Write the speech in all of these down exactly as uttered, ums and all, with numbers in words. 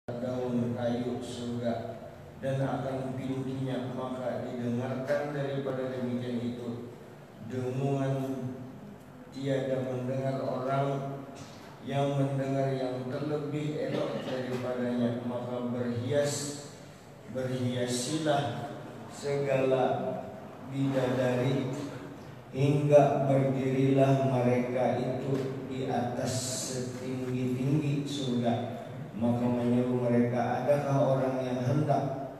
daun kayu surga dan akan pintunya, maka didengarkan daripada demikian itu dengungan tiada mendengar orang yang mendengar yang terlebih elok daripadanya, maka berhias berhiasilah segala bidadari hingga berdirilah mereka itu di atas setinggi-tinggi surga. Maka menyuruh mereka, adakah orang yang hendak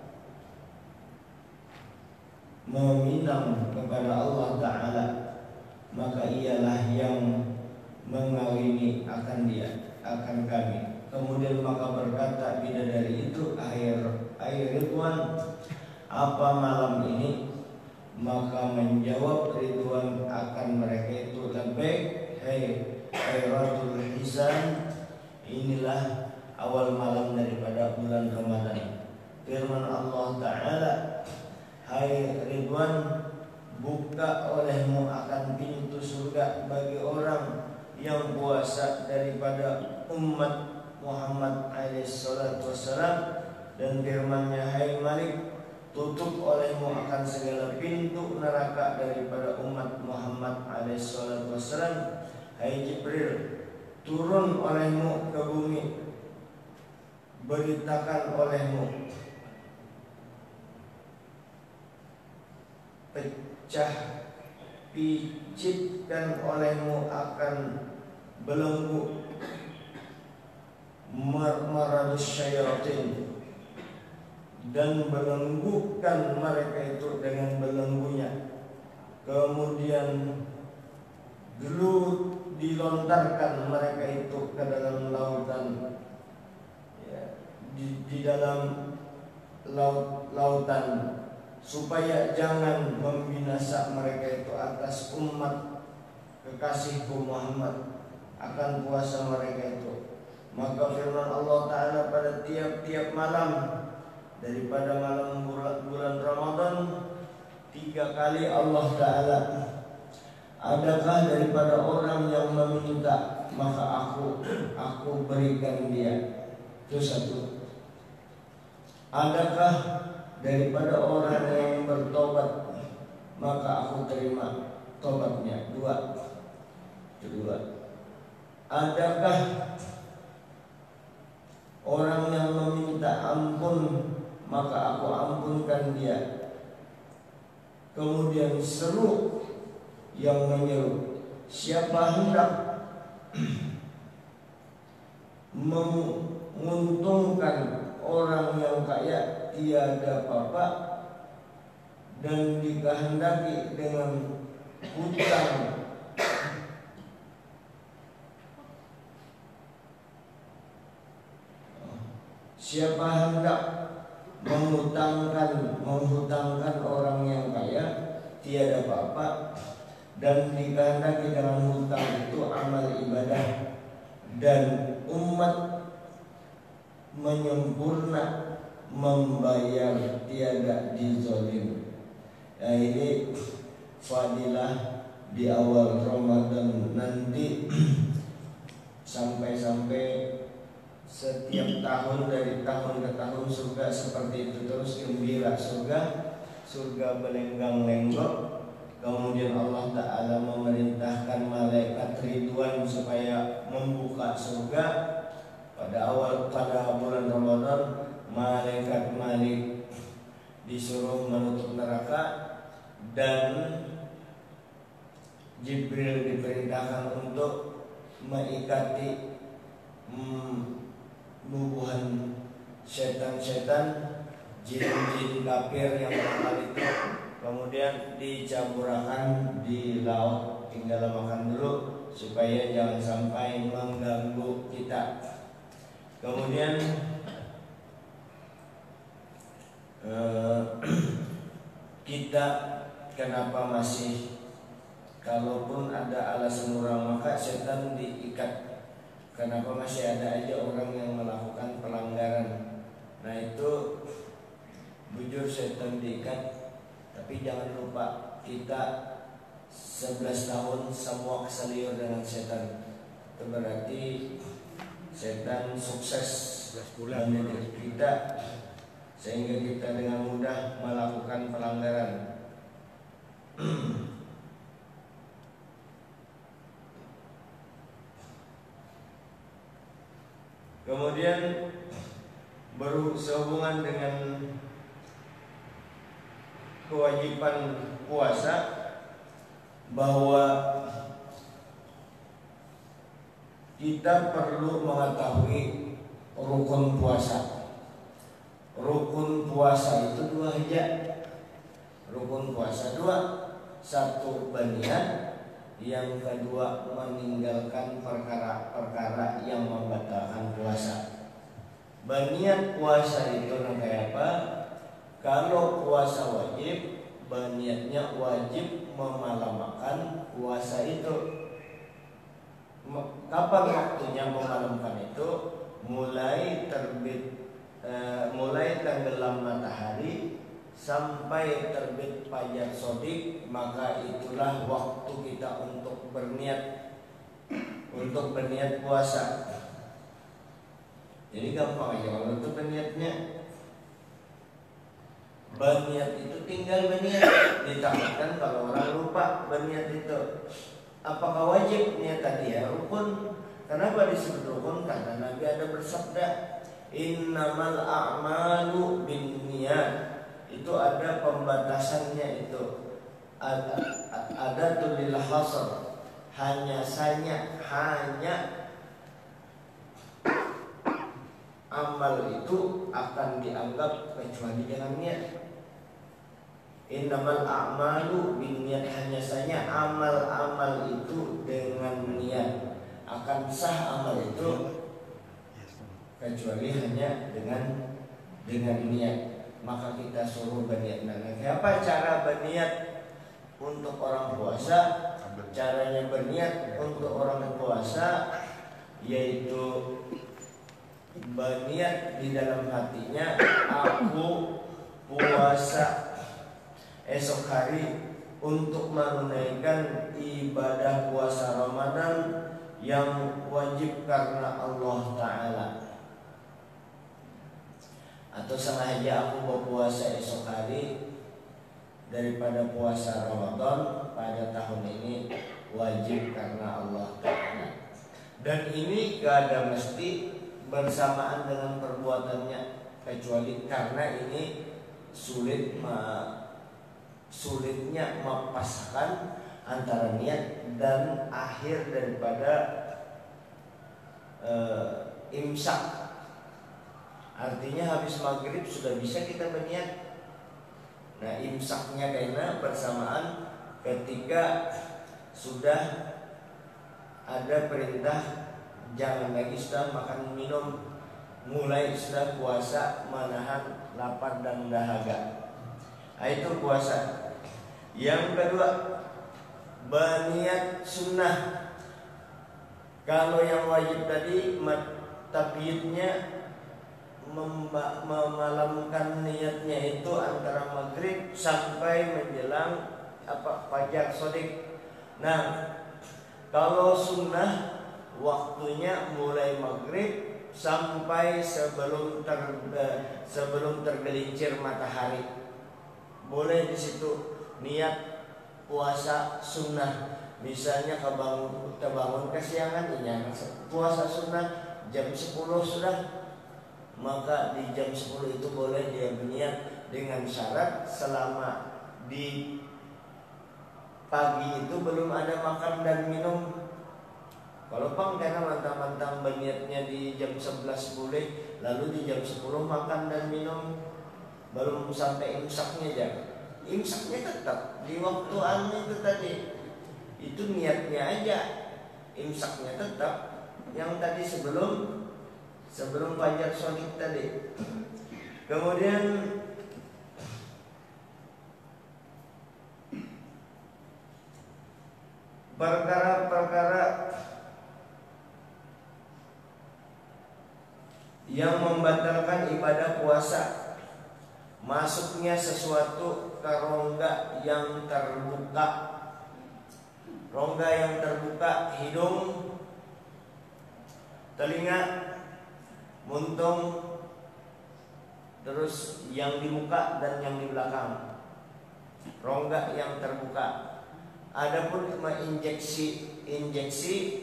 meminang kepada Allah Ta'ala? Maka ialah yang mengawini akan dia, akan kami. Kemudian maka berkata bidadari itu, air air Ridwan, apa malam ini? Maka menjawab Ridwan akan mereka itu, labbaik hai khairatul hisan, inilah awal malam daripada bulan Ramadan. Firman Allah Ta'ala, hai Ridwan, buka olehmu akan pintu surga bagi orang yang puasa daripada umat Muhammad alaihi salatu wassalam. Dan firmannya, hai Malik, tutup olehmu akan segala pintu neraka daripada umat Muhammad alaihi salatu wassalam. Hai Jibril, turun olehmu ke bumi, beritakan olehmu, pecah picitkan olehmu akan belenggu maradus syayatin, dan belenggukan mereka itu dengan belenggunya. Kemudian dulu dilontarkan mereka itu ke dalam lautan, ya, di, di dalam laut lautan, supaya jangan membinasa mereka itu atas umat kekasihku Muhammad akan puasa mereka itu. Maka firman Allah Ta'ala pada tiap-tiap malam daripada malam bulan, bulan Ramadan, tiga kali Allah Ta'ala, adakah daripada orang yang meminta, maka aku aku berikan dia. Itu satu. Adakah daripada orang yang bertobat, maka aku terima tobatnya. Dua. Kedua, adakah orang yang meminta ampun, maka aku ampunkan dia. Kemudian seru yang menyeru, siapa hendak menguntungkan orang yang kaya tiada apa-apa dan dikehendaki dengan hutang, siapa hendak menghutangkan menghutangkan orang yang kaya tiada apa-apa dan dikehendaki dengan hutang itu amal ibadah, dan umat menyempurna membayar tiada dizolim. Nah, ini fadilah di awal Ramadan nanti sampai-sampai setiap tahun dari tahun ke tahun surga seperti itu terus, gembira surga, surga belenggang lenggok. Kemudian Allah Ta'ala memerintahkan malaikat Ridwan supaya membuka surga pada awal pada bulan Ramadan. Malaikat Malik disuruh menutup neraka dan Jibril diperintahkan untuk mengikati hmm, bubuhan setan-setan, jin-jin kafir yang nakal itu. Kemudian dicampurkan di laut, tinggal makan dulu supaya jangan sampai mengganggu kita. Kemudian eh, kita kenapa masih, kalaupun ada alasan orang maka setan diikat, kenapa masih ada aja orang yang melakukan pelanggaran? Nah itu bujur setan diikat. Tapi jangan lupa kita sebelas tahun semua keseliur dengan setan. Itu berarti setan sukses mendidik kita sehingga kita dengan mudah melakukan pelanggaran. Kemudian berhubungan dengan kewajiban puasa, bahwa kita perlu mengetahui rukun puasa. Rukun puasa itu dua aja. Rukun puasa dua. Satu berniat, yang kedua meninggalkan perkara-perkara yang membatalkan puasa. Berniat puasa itu kayak apa? Kalau puasa wajib, berniatnya wajib memalamakan puasa itu. Kapan waktunya memalamkan itu? Mulai terbit, e, mulai tenggelam matahari sampai terbit fajar shodiq, maka itulah waktu kita untuk berniat, untuk berniat puasa. Jadi gampang aja kalau untuk berniatnya. Berniat itu tinggal berniat. Ditakutkan kalau orang lupa berniat itu. Apakah wajib niat tadi ya? Rukun. Kenapa disebut rukun? Karena Nabi ada bersabda, innamal a'malu binniyat. Itu ada pembatasannya itu. Ada ada tulil hasr. Hanya saja hanya amal itu akan dianggap kecuali dengan niat. Innamal a'malu binniyat, hanya saja amal-amal itu dengan niat. Akan sah amal itu kecuali hanya dengan dengan niat. Maka kita suruh berniat. Nah, apa cara berniat untuk orang puasa? Caranya berniat untuk orang puasa yaitu berniat di dalam hatinya, aku puasa esok hari untuk menunaikan ibadah puasa Ramadan yang wajib karena Allah Ta'ala. Atau sengaja aku berpuasa esok hari daripada puasa Ramadan pada tahun ini wajib karena Allah Ta'ala. Dan ini gak ada mesti bersamaan dengan perbuatannya, kecuali karena ini sulit ma, sulitnya memasakkan antara niat dan akhir daripada e, imsak. Artinya habis maghrib sudah bisa kita berniat. Nah, imsaknya karena bersamaan ketika sudah ada perintah jangan lagi sudah makan minum, mulai sudah puasa menahan lapar dan dahaga. Nah, itu puasa. Yang kedua, berniat sunnah. Kalau yang wajib tadi tabiatnya memalamkan niatnya itu antara maghrib sampai menjelang apa fajar shodiq. Nah, kalau sunnah waktunya mulai maghrib sampai sebelum ter, sebelum tergelincir matahari. Boleh di situ niat puasa sunnah. Misalnya kebangun kebangun kesiangan, ini puasa sunnah jam sepuluh sudah. Maka di jam sepuluh itu boleh dia berniat dengan syarat selama di pagi itu belum ada makan dan minum. Kalau pang karena mantang-mantang berniatnya di jam sebelas boleh, lalu di jam sepuluh makan dan minum, belum sampai imsaknya aja. Imsaknya tetap di waktu anu itu tadi. Itu niatnya aja. Imsaknya tetap yang tadi sebelum sebelum fajar shodiq tadi. Kemudian perkara-perkara yang membatalkan ibadah puasa, masuknya sesuatu ke rongga yang terbuka. Rongga yang terbuka, hidung, telinga, muntung, terus yang di muka dan yang di belakang, rongga yang terbuka. Adapun injeksi injeksi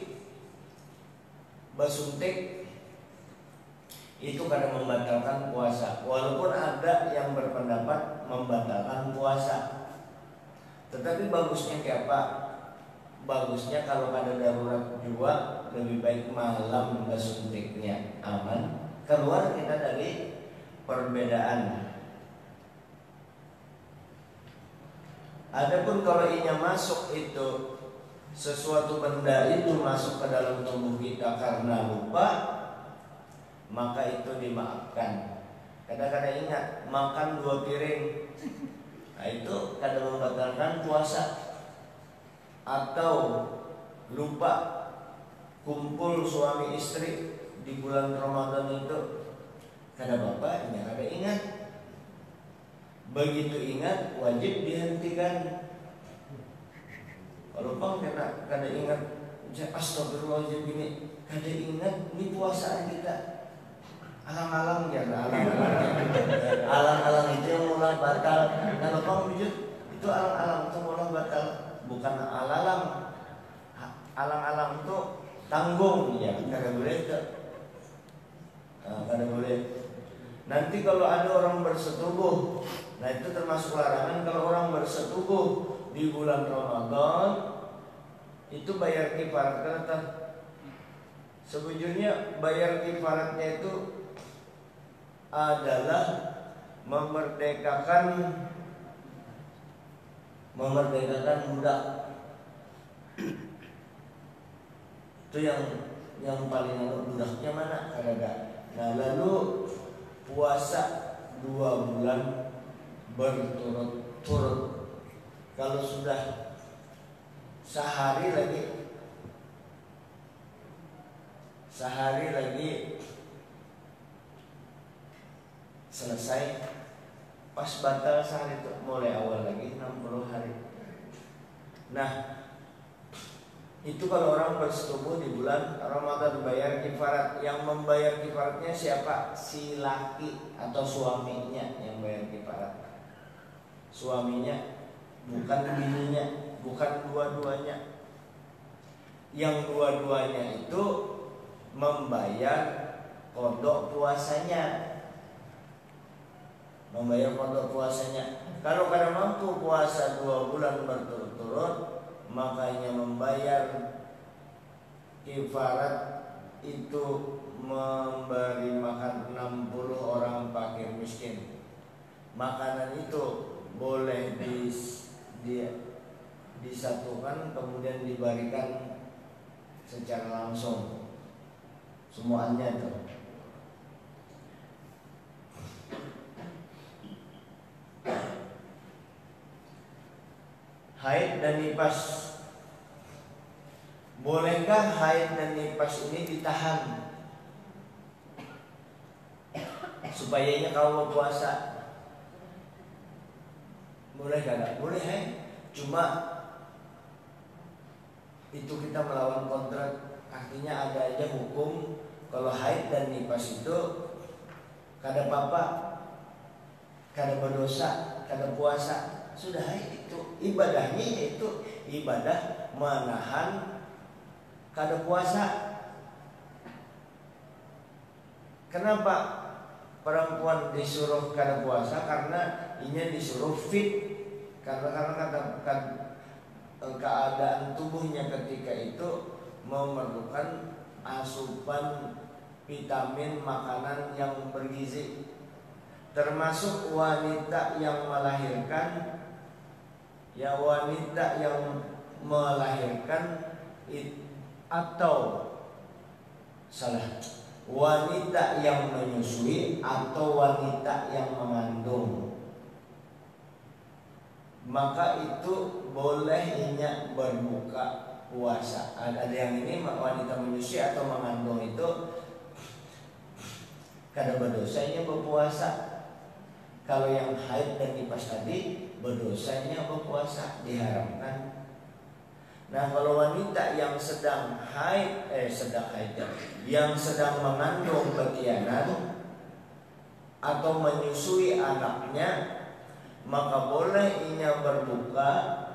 basuntik itu kadang membatalkan puasa, walaupun ada yang berpendapat membatalkan puasa. Tetapi bagusnya kayak apa? Bagusnya kalau ada darurat juga lebih baik malam basuntiknya aman, keluar kita dari perbedaan. Adapun kalau inya masuk itu sesuatu benda itu masuk ke dalam tubuh kita karena lupa, maka itu dimaafkan. Kadang-kadang ingat makan dua piring, nah itu kadang membatalkan puasa. Atau lupa kumpul suami istri di bulan Ramadan itu, kada bapaknya kada ingat. Begitu ingat wajib dihentikan. Kalau bang kada kada ingat, astagfirullahaladzim gini, kada ingat ini puasaan kita. Alang-alang ya, alang-alang, alang-alang itu yang mulai batal. Kalau bang bijut itu alang-alang itu mulai batal, bukan alalang. Alang-alang itu tanggung ya, kada boleh itu, nah, kada boleh. Nanti kalau ada orang bersetubuh, nah itu termasuk larangan. Kalau orang bersetubuh di bulan Ramadan itu bayar kifarat kata. Sebujurnya bayar kifaratnya itu adalah memerdekakan memerdekakan budak. Itu yang yang paling budaknya mana? Ada. Nah lalu puasa dua bulan berturut-turut. Kalau sudah sehari lagi sehari lagi selesai, pas batal sehari itu mulai awal lagi enam puluh hari. Nah itu kalau orang bersetubuh di bulan Ramadan bayar kifarat. Yang membayar kifaratnya siapa? Si laki atau suaminya yang bayar kifarat. Suaminya, bukan bininya, bukan dua-duanya. Yang dua-duanya itu membayar kodok puasanya, membayar kodok puasanya. Kalau kada mampu puasa dua bulan berturut-turut, makanya membayar kifarat itu memberi makan enam puluh orang fakir miskin. Makanan itu boleh dis, di, disatukan kemudian diberikan secara langsung semuanya itu. Haid dan nifas, bolehkah haid dan nifas ini ditahan supaya kau puasa? Boleh gak? Boleh, hai. Cuma itu kita melawan kontrak. Artinya ada aja hukum kalau haid dan nifas itu kada apa-apa, kada berdosa, kada puasa. Sudah haid itu ibadahnya yaitu ibadah menahan kada puasa. Kenapa perempuan disuruh kada puasa? Karena ini disuruh fit. Karena karena kata, kata keadaan tubuhnya ketika itu memerlukan asupan vitamin makanan yang bergizi. Termasuk wanita yang melahirkan, ya wanita yang melahirkan it, atau salah wanita yang menyusui atau wanita yang mengandung, maka itu bolehnya berbuka puasa. Ada yang ini wanita menyusui atau mengandung itu kada berdosanya berpuasa. Kalau yang haid dan nifas tadi berdosanya berpuasa, diharamkan. Nah, kalau wanita yang sedang haid, eh sedang haid, yang sedang mengandung betianan atau menyusui anaknya, maka boleh inya berbuka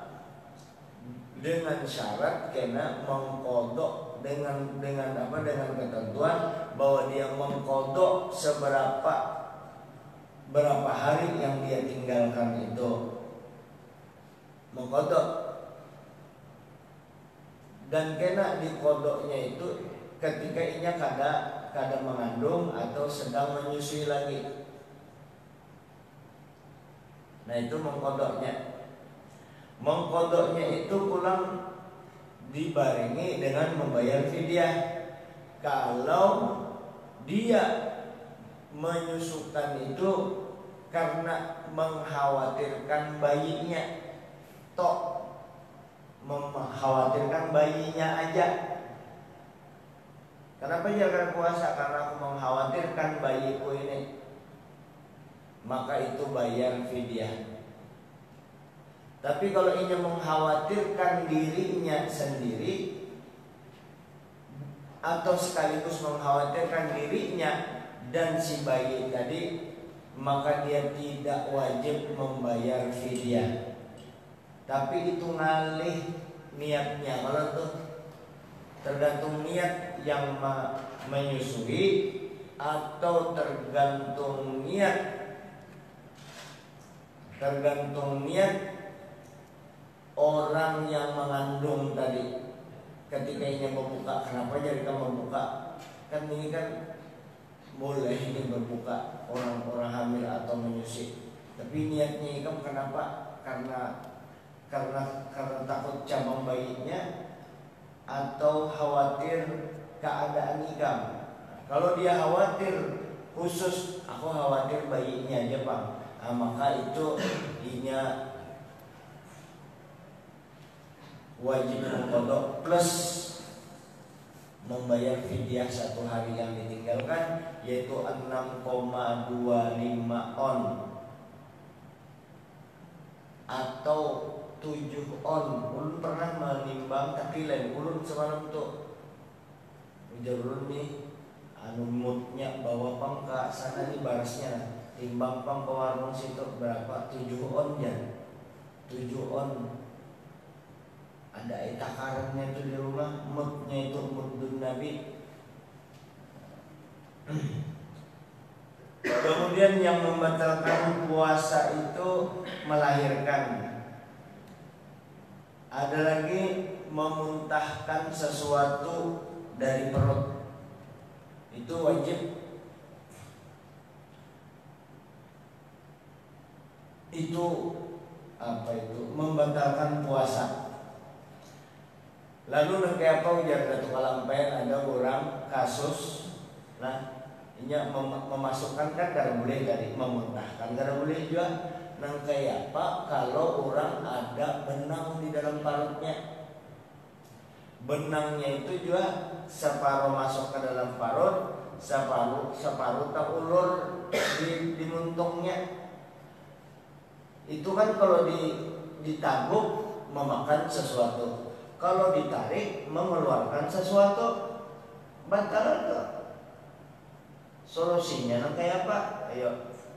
dengan syarat kena mengkodok dengan dengan apa dengan ketentuan bahwa dia mengkodok seberapa berapa hari yang dia tinggalkan itu, mengkodok. Dan kena dikodoknya itu ketika inya kada kada mengandung atau sedang menyusui lagi. Nah, itu mengkodoknya. Mengkodoknya itu pulang dibarengi dengan membayar fidyah. Kalau dia menyusukan itu karena mengkhawatirkan bayinya, tok mengkhawatirkan bayinya aja. Kenapa jangan puasa? Karena aku mengkhawatirkan bayiku ini, maka itu bayar fidyah. Tapi kalau ini mengkhawatirkan dirinya sendiri atau sekaligus mengkhawatirkan dirinya dan si bayi tadi, maka dia tidak wajib membayar fidyah. Tapi itu ngalih niatnya. Kalau tuh tergantung niat yang menyusui atau tergantung niat tergantung niat orang yang mengandung tadi ketika ingin membuka. Kenapa jadi kamu membuka? Kan ini kan boleh ini berbuka orang-orang hamil atau menyusui. Tapi niatnya ikam kenapa? Karena karena karena takut cabang bayinya atau khawatir keadaan ikam. Kalau dia khawatir khusus, aku khawatir bayinya aja Pak, nah, maka itu inya wajib mengkodok plus membayar fidyah satu hari yang ditinggalkan, yaitu enam koma dua lima on atau tujuh on. Ulun pernah menimbang tapi lain ulun semalam tuh ujar ulun nih anu moodnya bawa pang ke sana nih barasnya, timbang pang ke warung situ berapa, tujuh on ya, tujuh on. Ada takarannya itu di rumah, moodnya itu mood Nabi. Kemudian yang membatalkan puasa itu melahirkan. Ada lagi memuntahkan sesuatu dari perut, itu wajib. Itu apa itu? Membatalkan puasa. Lalu nanti apa ujar Datuk Kalampen, ada orang kasus, nah ini mem memasukkan kan kada boleh tadi, memuntahkan kada boleh juga. Nang kayak apa kalau orang ada benang di dalam parutnya, benangnya itu juga separuh masuk ke dalam parut, separuh separuh tak ulur di, di muntungnya. Itu kan kalau di ditabuk memakan sesuatu, kalau ditarik mengeluarkan sesuatu, batal itu. Solusinya nang kayak apa? Ayo,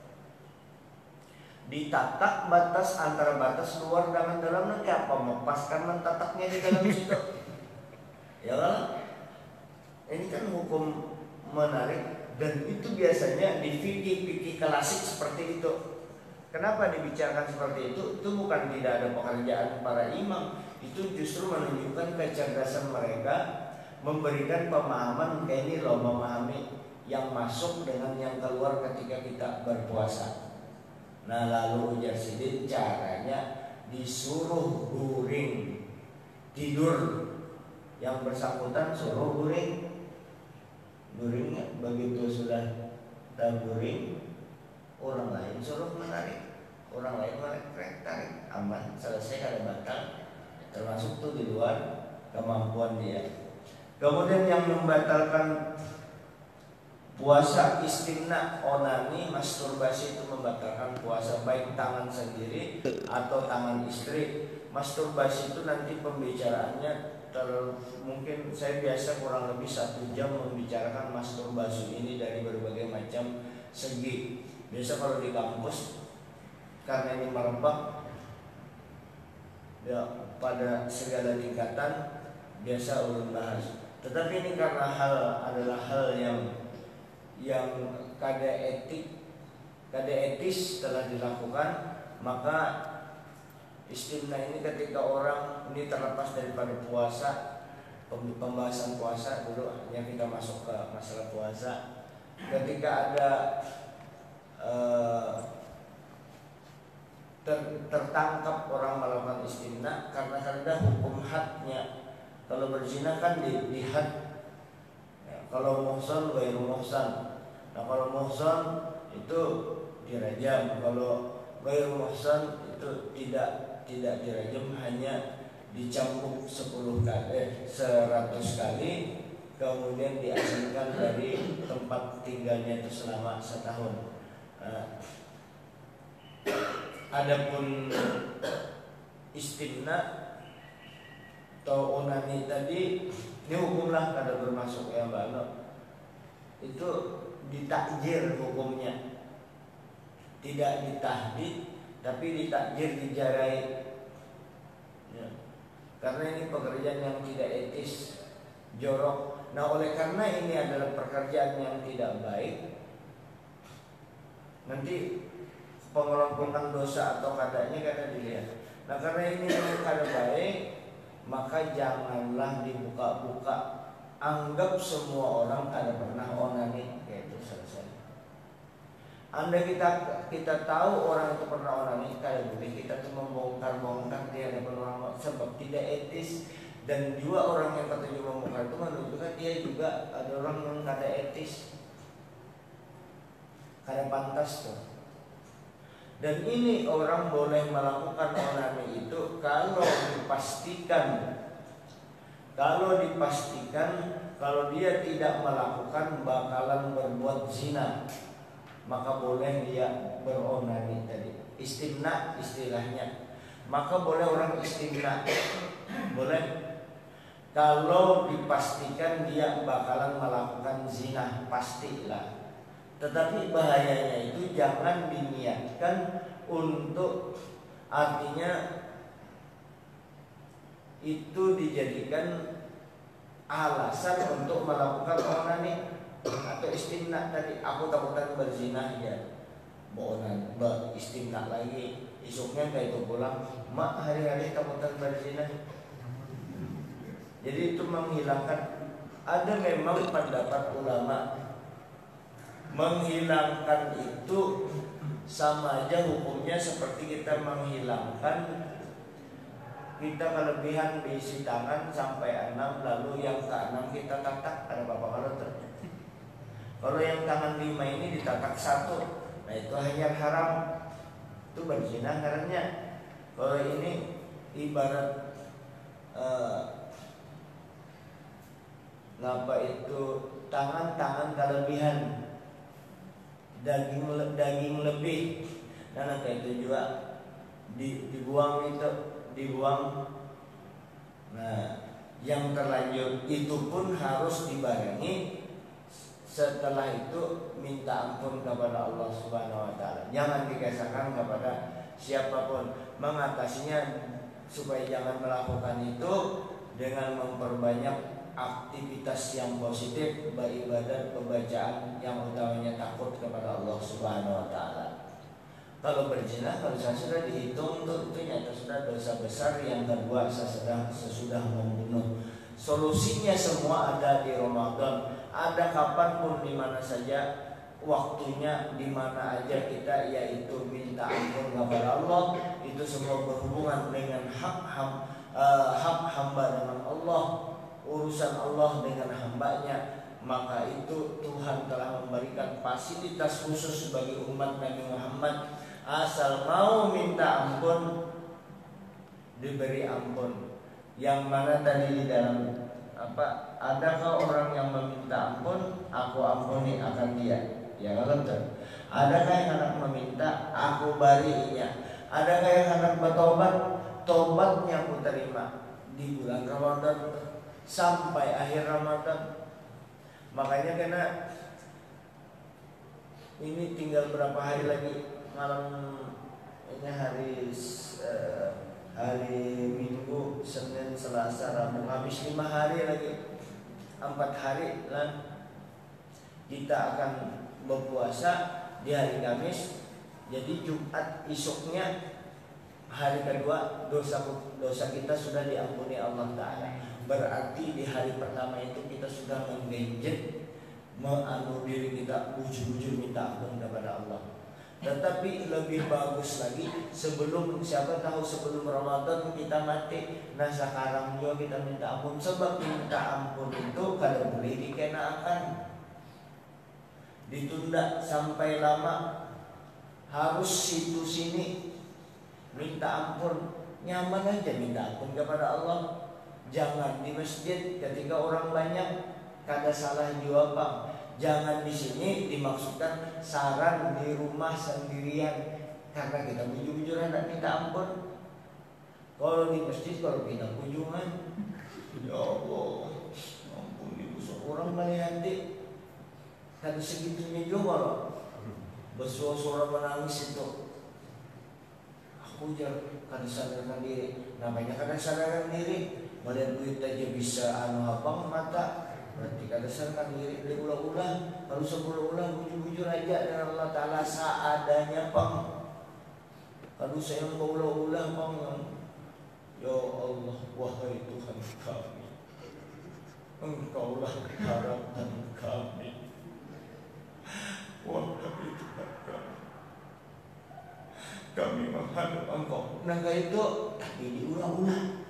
ditatak batas antara batas luar dengan dalam, nanti apa? Melepaskan mentataknya di dalam situ. Ya kan? Ini kan hukum menarik, dan itu biasanya di fikih-fikih klasik seperti itu. Kenapa dibicarakan seperti itu? Itu bukan tidak ada pekerjaan para imam, itu justru menunjukkan kecerdasan mereka memberikan pemahaman kayak ini loh, memahami yang masuk dengan yang keluar ketika kita berpuasa. Nah, lalu ujar Sidin caranya disuruh guring tidur, yang bersangkutan suruh guring. Guring begitu sudah terguring, orang lain suruh menarik, orang lain menarik, tarik, aman, selesai, kada batal, termasuk tuh di luar kemampuan dia. Kemudian yang membatalkan Puasa istimna, onani, masturbasi itu membatalkan puasa, baik tangan sendiri atau tangan istri. Masturbasi itu nanti pembicaraannya ter, mungkin saya biasa kurang lebih satu jam membicarakan masturbasi ini dari berbagai macam segi. Biasa kalau di kampus karena ini merebak ya, pada segala tingkatan biasa ulun bahas. Tetapi ini karena hal adalah hal yang yang kada etik, kada etis telah dilakukan, maka istimna ini ketika orang ini terlepas daripada puasa, pembahasan puasa dulu hanya kita masuk ke masalah puasa. Ketika ada uh, ter, tertangkap orang melakukan istimna karena ada hukum hadnya. Kalau berzina kan di, di had. Ya, kalau muhsan ghairu muhsan. Nah kalau muhsan itu dirajam, kalau ghairu muhsan itu tidak tidak dirajam, hanya dicambuk sepuluh kali, eh, seratus kali, kemudian diasingkan dari tempat tinggalnya itu selama setahun. Nah, adapun istimna atau onani tadi, ini hukumlah kada bermasuk ya Mbak Ano. Itu ditakjir hukumnya, tidak ditahdid tapi ditakjir, dijarai ya. Karena ini pekerjaan yang tidak etis, jorok. Nah oleh karena ini adalah pekerjaan yang tidak baik, nanti pengelompokan dosa atau kadanya kada dilihat. Nah karena ini kada baik, maka janganlah dibuka-buka. Anggap semua orang kada pernah onani, kayak itu selesai. Andai kita kita tahu orang itu pernah onani, kada boleh kita tuh membongkar-bongkar dia ada pernah, sebab tidak etis. Dan juga orang yang katanya membongkar itu menunjukkan dia juga ada orang yang kada etis, kada pantas tuh. Dan ini orang boleh melakukan onani itu kalau dipastikan Kalau dipastikan kalau dia tidak melakukan bakalan berbuat zina, maka boleh dia beronani tadi. Istimna istilahnya. Maka boleh orang istimna. Boleh. Kalau dipastikan dia bakalan melakukan zina, pastilah. Tetapi bahayanya itu jangan diniatkan untuk, artinya itu dijadikan alasan untuk melakukan onani atau istimna tadi. Aku takutan berzina ya, bonan, beristimna lagi. Isuknya kayak itu pulang, mak hari-hari takutan berzina. Jadi itu menghilangkan. Ada memang pendapat ulama menghilangkan itu sama aja hukumnya seperti kita menghilangkan kita kelebihan diisi tangan sampai enam, lalu yang ke enam kita tatak, ada apa-apa kalau ter. Kalau yang tangan lima ini ditatak satu, nah itu hanya haram, itu berzina karena. Kalau ini ibarat eh, ngapa itu tangan-tangan kelebihan, daging daging lebih, dan kayak itu juga di, dibuang itu. dibuang. Nah, yang terlanjur itu pun harus dibarengi setelah itu minta ampun kepada Allah Subhanahu wa taala. Jangan dikasahkan kepada siapapun. Mengatasinya supaya jangan melakukan itu dengan memperbanyak aktivitas yang positif, beribadat, pembacaan yang utamanya takut kepada Allah Subhanahu wa taala. Kalau berzina, kalau saya sudah dihitung tuh itu nyata sudah dosa besar. Yang kedua, sesudah sesudah membunuh. Solusinya semua ada di Ramadan. Ada kapanpun, di mana saja, waktunya di mana aja kita yaitu minta ampun kepada Allah. Itu semua berhubungan dengan hak ham, uh, hak hamba dengan Allah, urusan Allah dengan hambanya. Maka itu Tuhan telah memberikan fasilitas khusus bagi umat Nabi Muhammad. Asal mau minta ampun, diberi ampun. Yang mana tadi di dalam apa, adakah orang yang meminta ampun, aku ampuni akan dia? Ya kalau betul. Adakah yang hendak meminta, aku barinya? Adakah yang hendak bertobat, tobatnya aku terima di bulan Ramadan sampai akhir Ramadan. Makanya karena ini tinggal berapa hari lagi, malam ini hari uh, hari Minggu, Senin, Selasa, Rabu, Kamis, lima hari lagi, empat hari lah kita akan berpuasa di hari Kamis. Jadi Jumat isuknya hari kedua dosa dosa kita sudah diampuni Allah Ta'ala. Berarti di hari pertama itu kita sudah menggenjot menganuh diri kita, bujur-bujur minta ampun kepada Allah. Tetapi lebih bagus lagi sebelum, siapa tahu sebelum Ramadan kita mati, nah sekarang juga kita minta ampun. Sebab minta ampun itu kalau boleh dikenakan, ditunda sampai lama, harus situ sini minta ampun, nyaman aja minta ampun kepada Allah. Jangan di masjid ketika orang banyak, kada salah juga Bang. Jangan di sini dimaksudkan saran di rumah sendirian karena kita bujur-bujur hendak minta ampun. Kalau di masjid, kalau kita kunjungan, ya Allah, ampuni dosa orang melihat deh. Kada segitunya juga loh. Bersuara-suara menangis itu. Aku jangan kada sadarkan diri. Namanya kada sadarkan diri. Melihat duit aja bisa anu abang mata. Berarti kada sadarkan diri. Diulah-ulah. Kalau sebulah-ulah bujur-bujur aja dengan Allah Ta'ala seadanya Bang. Kalau saya mau ulah-ulah Bang, ya Allah, wahai Tuhan kami, Engkaulah harapan kami. Wahai Tuhan kami, kami menghadap Engkau. Nah kayak itu tapi diulang-ulang.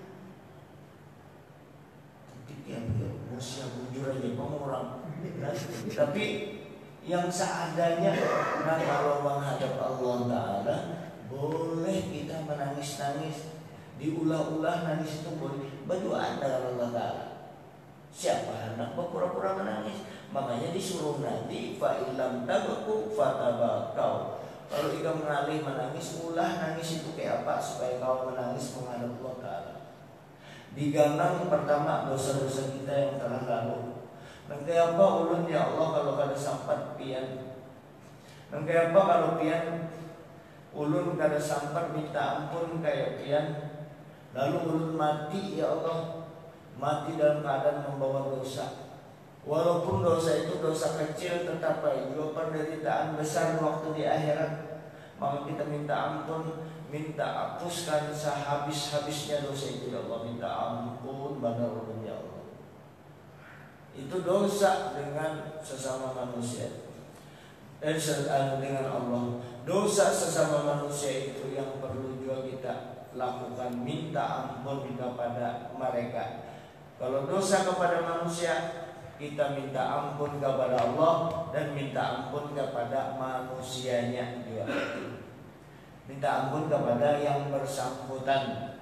Tapi tiap usia bujur aja Bang orang. Nah, tapi yang seadanya, nah kalau menghadap Allah Ta'ala boleh kita menangis-nangis, diulah-ulah nangis itu boleh. Berdoa dengan Allah Ta'ala. Siapa hendak berpura-pura menangis? Makanya disuruh Nabi fa illam tabku fatabakau. Kalau ikam mengalih menangis, ulah nangis itu kayak apa supaya kau menangis menghadap Allah Ta'ala. Diganang pertama dosa-dosa kita yang telah lalu. Dan kayak apa ulun ya Allah kalau kada sampat pian. Dan kayak apa kalau pian ulun kada sampat minta ampun kayak pian. Lalu ulun mati ya Allah, mati dalam keadaan membawa dosa. Walaupun dosa itu dosa kecil, tetap juga penderitaan besar waktu di akhirat. Maka kita minta ampun, minta hapuskan sehabis-habisnya dosa itu ya Allah. Minta ampun benar ulun ya Allah. Itu dosa dengan sesama manusia, dan dengan Allah. Dosa sesama manusia itu yang perlu juga kita lakukan, minta ampun kepada mereka. Kalau dosa kepada manusia, kita minta ampun kepada Allah dan minta ampun kepada manusianya juga. Minta ampun kepada yang bersangkutan,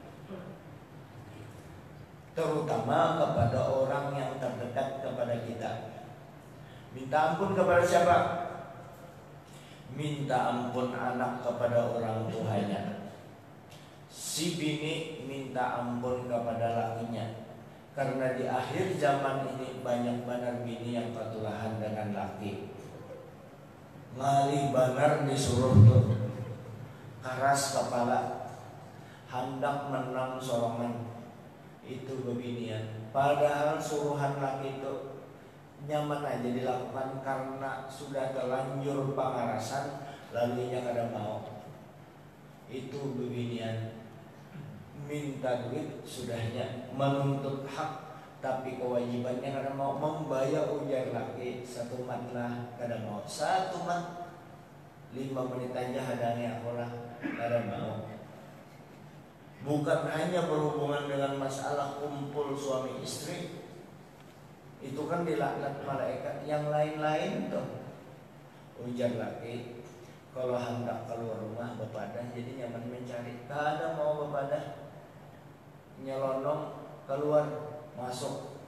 terutama kepada orang yang terdekat kepada kita. Minta ampun kepada siapa? Minta ampun anak kepada orang tuanya. Si bini minta ampun kepada lakinya. Karena di akhir zaman ini banyak benar bini yang patulahan dengan laki. Ngalih benar disuruh tuh keras kepala, hendak menang sorongan. Itu bebinian. Padahal suruhan laki itu nyaman aja dilakukan karena sudah terlanjur pangarasan, lalu nya kada mau. Itu bebinian. Minta duit sudahnya, menuntut hak, tapi kewajibannya kada mau membayar ujar laki satu mat lah kada mau. Satu mat lima menit aja hadangnya aku lah kada mau. Bukan hanya berhubungan dengan masalah kumpul suami istri, itu kan dilaknat malaikat. Yang lain-lain tuh ujar laki, kalau hendak keluar rumah bepadah, jadi nyaman mencari, kada mau bepadah, nyelonong keluar masuk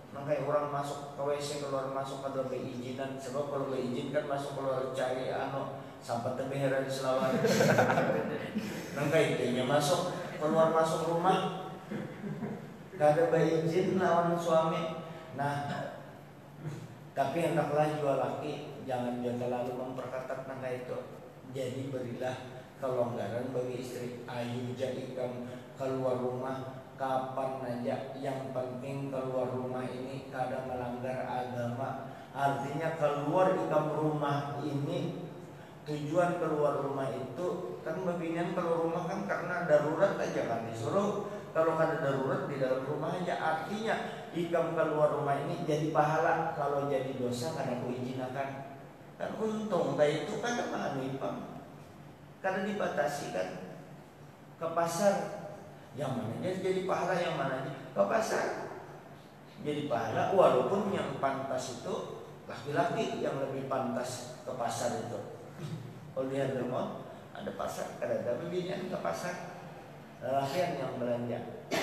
Makanya orang masuk ke W C keluar masuk ada berizinan, sebab kalau berizinkan masuk keluar cari anu sampai tebehera di Selawat. Nangka intinya masuk keluar masuk rumah gak ada berizin lawan suami. Nah, tapi hendaklah jual laki jangan dia terlalu memperketat nangka itu. Jadi berilah kelonggaran bagi istri. Ayu jadikan keluar rumah kapan aja, yang penting keluar rumah ini kada melanggar agama. Artinya keluar ikam rumah ini, tujuan keluar rumah itu kan beginian, keluar rumah kan karena darurat aja kan disuruh. Kalau kada darurat di dalam rumah aja. Artinya ikam keluar rumah ini jadi pahala. Kalau jadi dosa kada kuizinakan. Kan untung kayak itu kada manu ipam, kada dibatasi kan ke pasar. Yang mananya jadi pahala, yang mananya ke pasar jadi pahala. Walaupun yang pantas itu laki-laki yang lebih pantas ke pasar itu. Kalau lihat demo ada pasar, kada ada bibirnya ke pasar, laki yang belanja.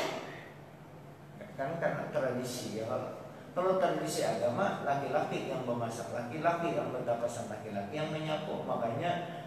Kan karena tradisi ya. Kalau tradisi agama laki-laki yang memasak, laki-laki yang bertapasan, laki-laki yang menyapu. Makanya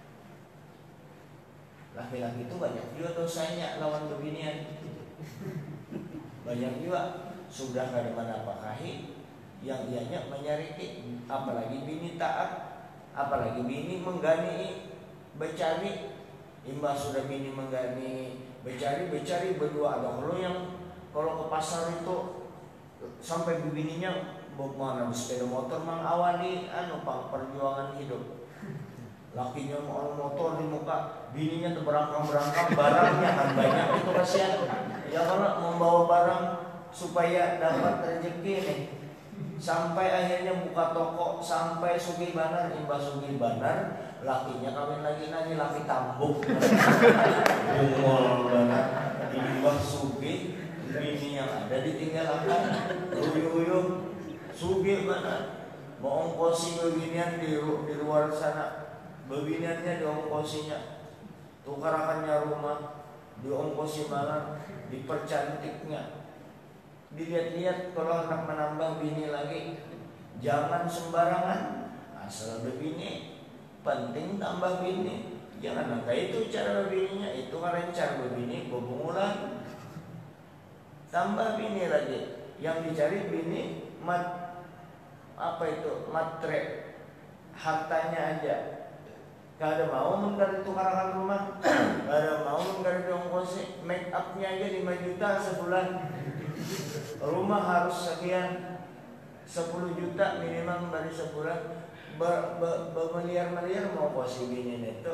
laki-laki itu banyak juga dosanya lawan beginian. Banyak juga sudah kada menapakahi yang ianya menyariki, apalagi bini taat, apalagi bini menggani becari. Imbas sudah bini menggani becari becari berdua. Ada kalau yang kalau ke pasar itu sampai bininya bawa sepeda motor mengawali anu pang perjuangan hidup. Lakinya mau motor di muka, bininya tuh berangkang-berangkang, barangnya kan banyak itu kasihan. Ya kalau membawa barang supaya dapat rezeki nih. Sampai akhirnya buka toko, sampai sugih banar, imbas sugih banar, lakinya kawin lagi lagi laki tambuk. Bungol banar, imbas sugih, bini yang ada ditinggalkan, uyuh-uyuh, sugih banar. Mau ongkosi beginian di, di luar sana. Beginiannya diongkosinya, tukarakannya rumah, diongkosi malam, dipercantiknya. Dilihat-lihat kalau anak menambah bini lagi, jangan sembarangan, asal berbini, penting tambah bini. Jangan kayak itu cara bininya, itu kan cara berbini bebungulan. Tambah bini lagi, yang dicari bini mat apa itu matre, hartanya aja. Kada mau mengkari tukaran rumah, kada mau mengkari ongkosi, make upnya aja lima juta sebulan. Rumah harus sekian, sepuluh juta minimal dari sebulan. Bermiliar-miliar mau kosi bini itu.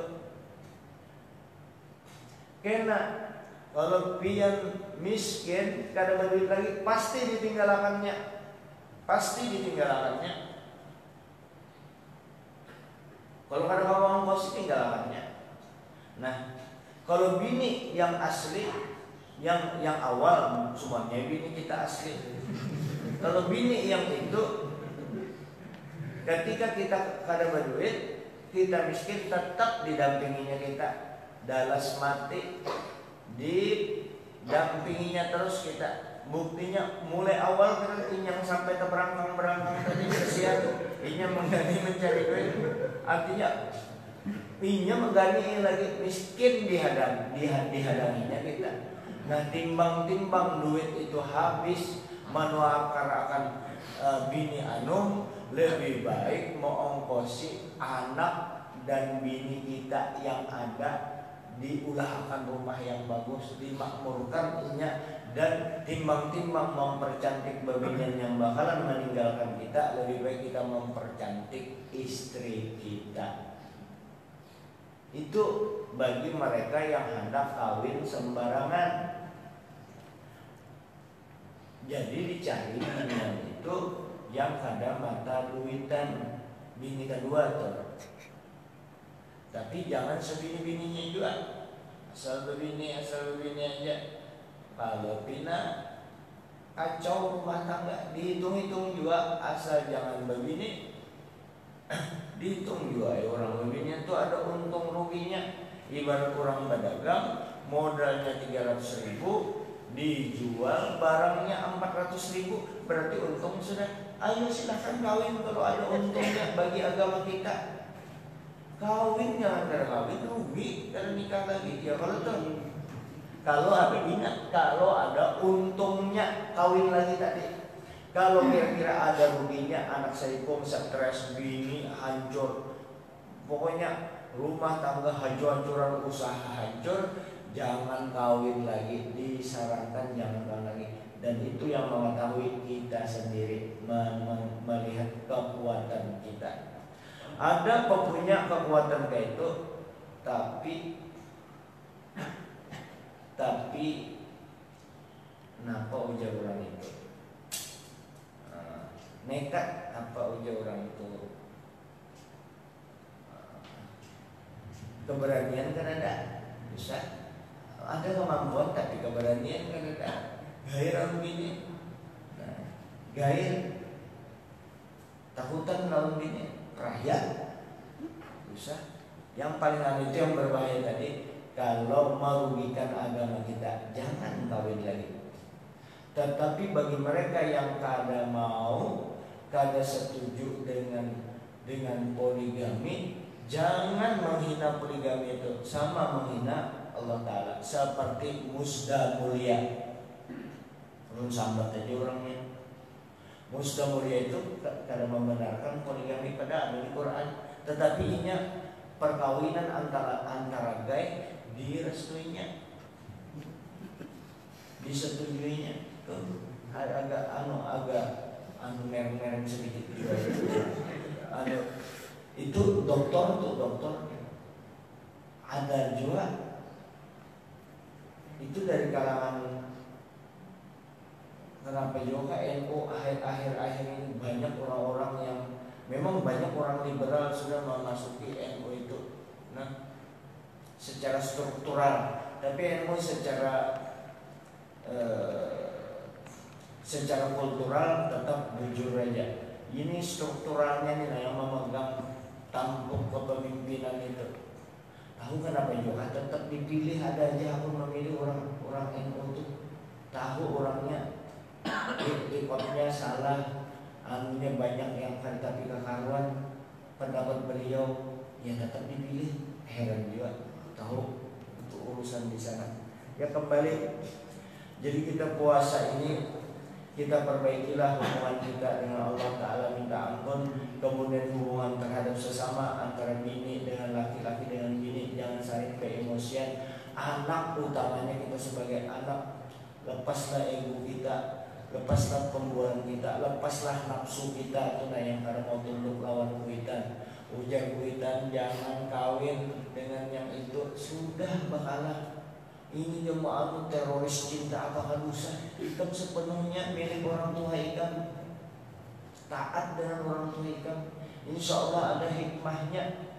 Kena kalau pian miskin, kada berduit lagi, pasti ditinggalkannya, pasti ditinggalkannya. Kalau kada kawan ongkos tinggalkannya. Nah, kalau bini yang asli, yang yang awal semuanya bini kita asli. Kalau bini yang itu, ketika kita kada berduit, kita miskin, tetap didampinginya kita. Dalas mati, didampinginya terus kita. Buktinya mulai awal kan yang sampai ke berangkang-berangkang tadi kesian, inya menggani mencari duit. Artinya inya menggani lagi miskin dihadang, dihadanginya kita. Nah timbang-timbang duit itu habis menuakar akan e, bini anu, lebih baik mengongkosi anak dan bini kita yang ada, diulahkan rumah yang bagus, dimakmurkan inya. Dan timbang-timbang mempercantik babinyan yang bakalan meninggalkan kita, lebih baik kita mempercantik istri kita. Itu bagi mereka yang hendak kawin sembarangan. Jadi dicari bini itu yang kada mata duitan, bini kedua tuh. Tapi jangan sebini-bininya juga, asal bebini, asal bebini aja. Kalau pina kacau rumah tangga, dihitung-hitung juga, asal jangan begini. Dihitung juga ya, orang begini itu ada untung ruginya. Ibarat orang berdagang, modalnya tiga ratus ribu, dijual barangnya empat ratus ribu, berarti untung sudah. Ayo silahkan kawin kalau ada untungnya bagi agama kita. Kawin jangan karena kawin rugi karena nikah lagi. Ya kalau tuh, kalau ada, ingat, kalau ada untungnya kawin lagi tadi. Kalau kira-kira ada ruginya, anak saya pun stres, bini hancur, pokoknya rumah tangga hancur-hancuran, usaha hancur, jangan kawin lagi. Disarankan jangan kawin lagi. Dan itu yang mengetahui kita sendiri, melihat kekuatan kita. Ada pepunya kekuatan kayak itu, tapi tapi kenapa ujar orang itu uh, nekat? Apa ujar orang itu uh, keberanian kan ada, bisa ada kemampuan tapi keberanian kan ada. Gair orang bini, nah, gair takutan lawan bini, rakyat bisa. Yang paling aneh itu yang berbahaya tadi, kalau merugikan agama kita jangan kawin lagi. Tetapi bagi mereka yang kada mau, kada setuju dengan dengan poligami, jangan menghina poligami itu, sama menghina Allah Ta'ala. Seperti Musda Mulia, belum sambat aja orangnya. Musda Mulia itu kada membenarkan poligami pada ahli Quran, tetapi ini perkawinan antara antara gay direstuinya, disetujuinya. Tuh agak anu agak anu mereng-mereng sedikit juga. Anu itu dokter tuh dokter ada juga itu dari kalangan. Kenapa juga N U akhir-akhir akhir ini banyak orang-orang yang memang banyak orang liberal sudah memasuki N U itu. Nah, secara struktural, tapi N U secara eh, secara kultural tetap bujur aja. Ini strukturalnya nih yang memegang tampuk kepemimpinan itu. Tahu kenapa juga tetap dipilih, ada aja aku memilih orang-orang N U itu. Tahu orangnya ikutnya salah, anunya banyak yang kan tapi kekaruan, pendapat beliau ya tetap dipilih. Heran juga, tahu itu urusan di sana. Ya kembali, jadi kita puasa ini kita perbaikilah hubungan kita dengan Allah Ta'ala, minta ampun. Kemudian hubungan terhadap sesama antara bini dengan laki-laki dengan bini, jangan saling keemosian. Anak utamanya, kita sebagai anak, lepaslah ego kita, lepaslah pembualan kita, lepaslah nafsu kita. Itu nah yang karena mau tunduk lawan kuitan. Ujar kuitan jangan kawin dengan yang itu, sudah bakalah. Ini jemaah teroris cinta, apakah dosa? Ikam sepenuhnya milik orang tua ikam, taat dengan orang tua ikam, insya Allah ada hikmahnya.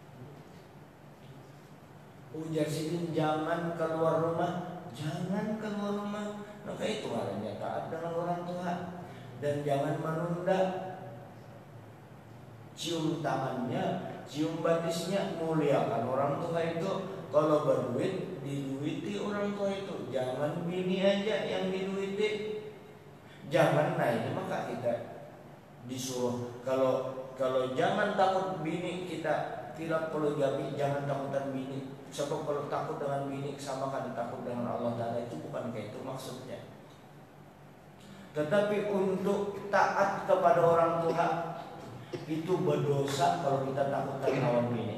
Ujar sidin jangan keluar rumah, jangan keluar rumah. Maka itu artinya taat dengan orang tua. Dan jangan menunda cium tangannya, cium batisnya, muliakan orang tua itu. Kalau berduit, diduiti orang tua itu. Jangan bini aja yang diduiti. Jangan, nah ini maka kita disuruh kalau kalau jangan takut bini kita tidak perlu poligami, jangan takutan bini. Sebab kalau takut dengan bini sama kan takut dengan Allah Ta'ala, itu bukan kayak itu maksudnya. Tetapi untuk taat kepada orang tua itu berdosa kalau kita takutan lawan bini.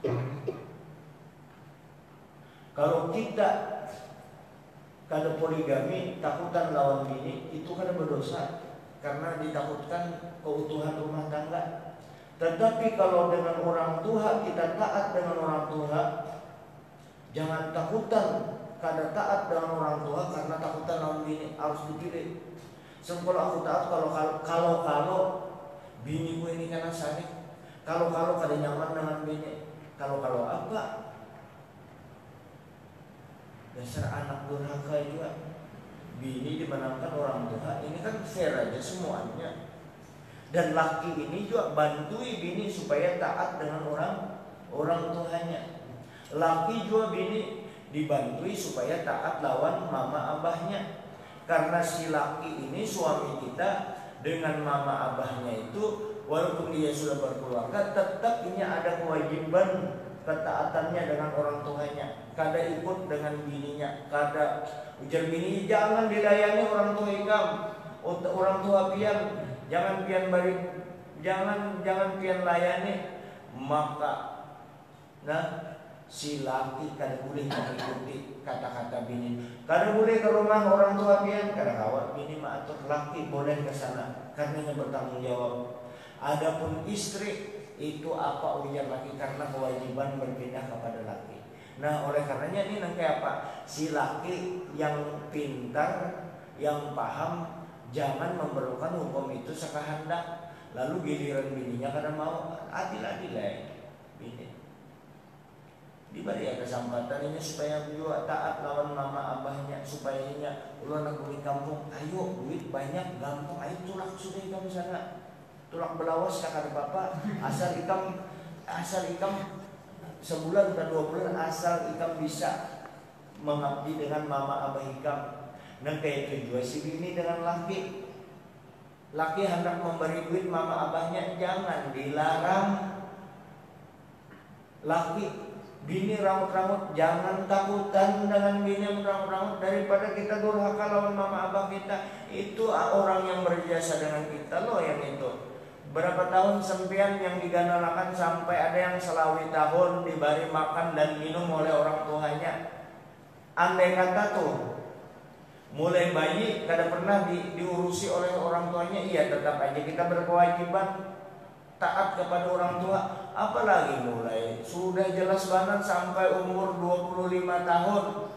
Kalau kita kada poligami, takutan lawan bini, itu kada berdosa karena ditakutkan keutuhan rumah tangga. Tetapi kalau dengan orang tua kita taat dengan orang tua, jangan takutan kada taat dengan orang tua karena takutan lawan bini, harus dipilih. Sebab kalau aku taat kalau kalau kalau bini gue ini karena sakit, kalau kalau kada nyaman dengan bini, kalau kalau apa? Dasar anak durhaka juga. Bini dimenangkan orang tua, ini kan fair aja semuanya. Dan laki ini juga bantui bini supaya taat dengan orang orang tuanya. Laki juga bini dibantui supaya taat lawan mama abahnya. Karena si laki ini suami kita dengan mama abahnya itu walaupun dia sudah berkeluarga tetap ini ada kewajiban ketaatannya dengan orang tuanya. Kada ikut dengan bininya, kada ujar bini jangan dilayani orang tua ikam, orang tua pian, jangan pian balik, jangan jangan pian layani. Maka nah si laki kada boleh mengikuti kata-kata bini. Kada boleh ke rumah orang tua pian, kada kawat bini mah atur laki boleh ke sana karena dia bertanggung jawab. Adapun istri itu apa ujar laki karena kewajiban berpindah kepada laki. Nah oleh karenanya ini nangke apa? Si laki yang pintar, yang paham jangan memerlukan hukum itu sekahandak. Lalu giliran bininya kada mau adil-adil ya bini. Diberi ya kesempatan ini supaya juga taat lawan mama abahnya supaya nya ulah nak duit kampung, ayo duit banyak gampang, ayo tulak sudah ikam sana. Tulak belawas kakak bapak asal ikam asal ikam sebulan atau dua bulan asal ikam bisa mengabdi dengan mama abah ikam. Dan kayak itu juga si bini dengan laki. Laki hendak memberi duit mama abahnya jangan dilarang. Laki bini rambut-rambut jangan takutan dengan bini rambut-rambut daripada kita durhaka lawan mama abah kita. Itu orang yang berjasa dengan kita loh yang itu. Berapa tahun sempian yang diganalakan sampai ada yang selawi tahun diberi makan dan minum oleh orang tuanya. Andai kata tuh mulai bayi kada pernah di, diurusi oleh orang tuanya, iya tetap aja kita berkewajiban taat kepada orang tua. Apalagi mulai sudah jelas banget sampai umur dua puluh lima tahun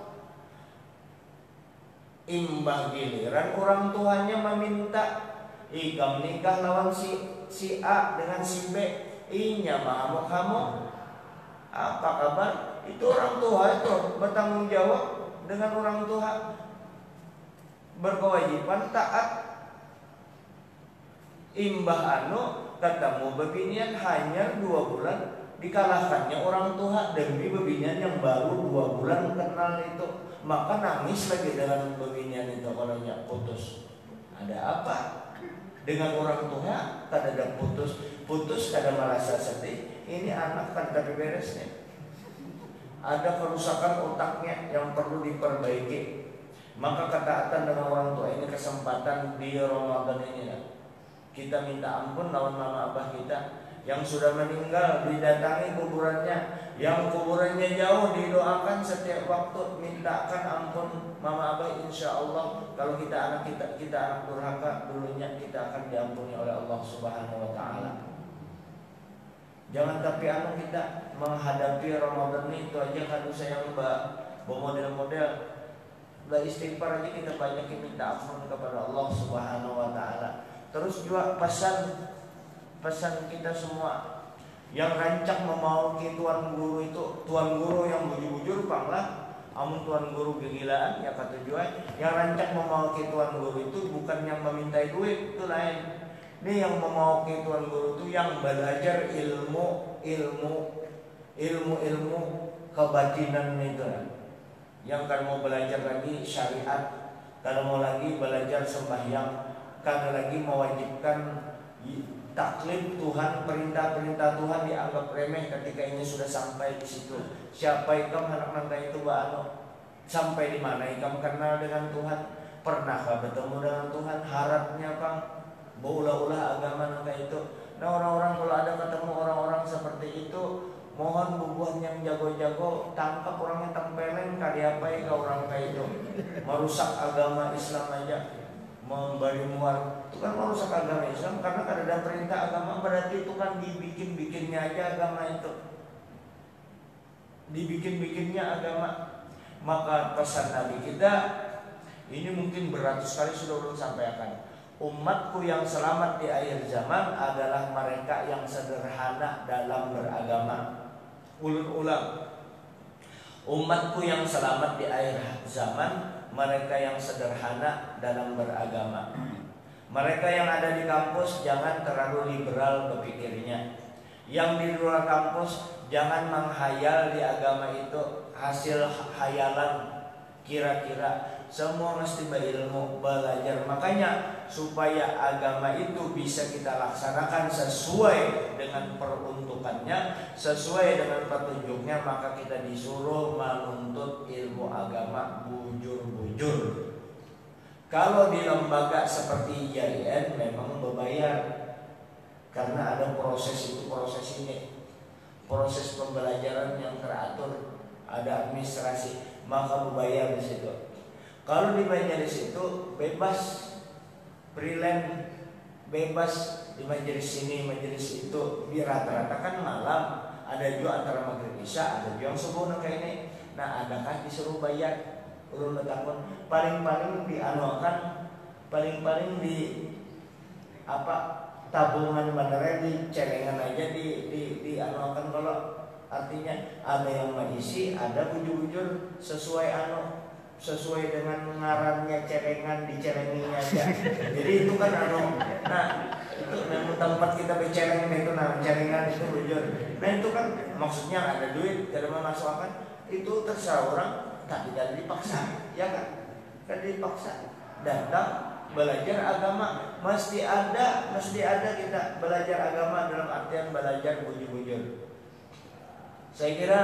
imbah giliran orang tuanya meminta ikam nikah lawan si si A dengan si B, inya mau kamu apa kabar? Itu orang tua itu bertanggung jawab dengan orang tua, berkewajiban taat. Imbah anu ketemu bebinian hanya dua bulan dikalahkannya orang tua demi bebinian yang baru dua bulan kenal itu, maka nangis lagi dengan bebinian itu kalau nya putus. Ada apa? Dengan orang tua kada ada putus, putus kada merasa sedih. Ini anak kan kada beresnya. Ada kerusakan otaknya yang perlu diperbaiki. Maka ketaatan dengan orang tua ini kesempatan di Ramadan ini ya. Kita minta ampun lawan mama abah kita yang sudah meninggal, didatangi kuburannya. Yang kuburannya jauh didoakan setiap waktu, mintakan ampun mama abah, insya Allah kalau kita anak kita kita anak durhaka dulunya kita akan diampuni oleh Allah Subhanahu Wa Taala. Jangan tapi anu kita menghadapi Ramadan itu aja kan saya mbak model-model lah istighfar aja kita banyakin minta ampun kepada Allah Subhanahu Wa Taala. Terus juga pesan pesan kita semua yang rancak memauki tuan guru itu, tuan guru yang bujur-bujur panglah, amun tuan guru kegilaan ya kata jual. Yang rancak memauki tuan guru itu bukan yang memintai duit, itu lain. Ini yang memauki tuan guru itu yang belajar ilmu ilmu ilmu ilmu kebatinan itu. Yang kalau mau belajar lagi syariat, kalau mau lagi belajar sembahyang, kalau lagi mewajibkan taklid Tuhan, perintah-perintah Tuhan dianggap remeh ketika ini sudah sampai di situ. Siapa ikam anak nangka itu bano? Sampai di mana ikam kenal dengan Tuhan? Pernahkah bertemu dengan Tuhan? Harapnya bang baulah-ulah agama nangka itu. Nah orang-orang kalau ada ketemu orang-orang seperti itu, mohon bubuhan yang jago-jago tangkap orang yang tempeleng kadiapai ke orang kayak itu, merusak agama Islam aja. Memberi muar itu kan merusak agama Islam karena kada ada perintah agama, berarti itu kan dibikin-bikinnya aja agama itu, dibikin-bikinnya agama. Maka pesan Nabi kita ini mungkin beratus kali sudah belum sampaikan. Umatku yang selamat di akhir zaman adalah mereka yang sederhana dalam beragama. Ulun-ulang, umatku yang selamat di akhir zaman mereka yang sederhana dalam beragama. Mereka yang ada di kampus jangan terlalu liberal berpikirnya. Yang di luar kampus Jangan menghayal di agama itu hasil hayalan kira-kira. Semua mesti berilmu, belajar. Makanya supaya agama itu bisa kita laksanakan sesuai dengan peruntukannya, sesuai dengan petunjuknya, maka kita disuruh menuntut ilmu agama bujur-bujur. Kalau di lembaga seperti I A I N memang berbayar, karena ada proses itu, proses ini, proses pembelajaran yang teratur, ada administrasi, maka berbayar di situ. Kalau di majelis itu bebas, freelance, bebas di majelis ini, majelis itu. Di rata-rata kan malam, ada juga antara maghrib isya, ada juga yang subuh kayak ini. Nah, adakah disuruh bayar? Urun tahun paling-paling dianuakan, paling-paling di apa tabungan bandara di celengan aja di di dianuakan. Kalau artinya ada yang mengisi, ada bujur-bujur sesuai anu, sesuai dengan ngarannya celengan, dicelenginya aja. Jadi itu kan anu, nah itu memang tempat kita berceleng itu, nah celengan itu bujur. Nah itu kan maksudnya ada duit, tidak memasukkan, itu terserah orang, tapi tidak dipaksa, ya kan? Kan dipaksa datang belajar agama, mesti ada, mesti ada kita belajar agama dalam artian belajar bujur-bujur. Saya kira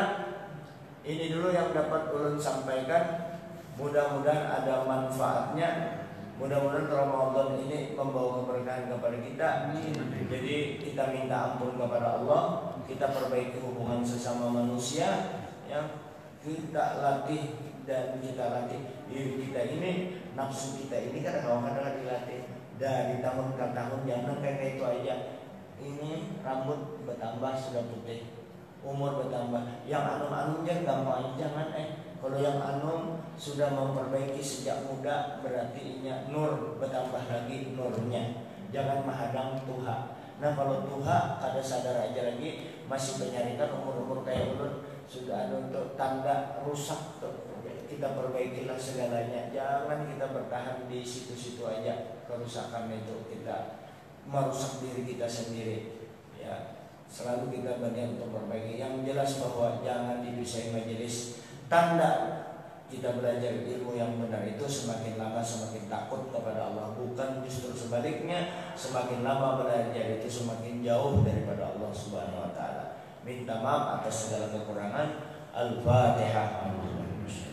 ini dulu yang dapat ulun sampaikan. Mudah-mudahan ada manfaatnya. Mudah-mudahan Ramadan ini membawa keberkahan kepada kita. Jadi kita minta ampun kepada Allah, kita perbaiki hubungan sesama manusia, yang kita latih dan kita latih diri kita ini, nafsu kita ini kan kadang-kadang dilatih dari tahun ke tahun. Jangan kayak itu aja. Ini rambut bertambah sudah putih, umur bertambah. Yang anum-anum jangan gampang, jangan eh. Kalau yang anum sudah memperbaiki sejak muda, berarti inya nur bertambah lagi nurnya. Jangan menghadang Tuhan. Nah kalau Tuhan ada sadar aja lagi masih penyarikan umur-umur kayak ulun sudah ada untuk tanda rusak tuh. Kita perbaikilah segalanya. Jangan kita bertahan di situ-situ aja. Kerusakan itu kita merusak diri kita sendiri. Ya, selalu kita banyak untuk perbaiki. Yang jelas bahwa jangan dipisahi majelis. Tanda kita belajar ilmu yang benar itu semakin lama semakin takut kepada Allah. Bukan justru sebaliknya, semakin lama belajar itu semakin jauh daripada Allah Subhanahu wa taala. Minta maaf atas segala kekurangan. Al-Fatihah.